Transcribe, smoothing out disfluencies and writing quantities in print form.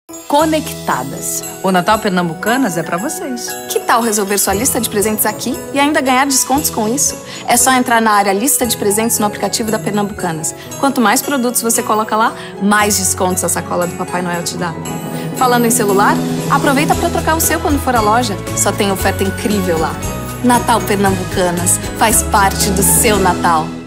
Conectadas. O Natal Pernambucanas é pra vocês. Que tal resolver sua lista de presentes aqui e ainda ganhar descontos com isso? É só entrar na área Lista de Presentes no aplicativo da Pernambucanas. Quanto mais produtos você coloca lá, mais descontos a sacola do Papai Noel te dá. Falando em celular, aproveita para trocar o seu quando for à loja. Só tem oferta incrível lá. Natal Pernambucanas faz parte do seu Natal.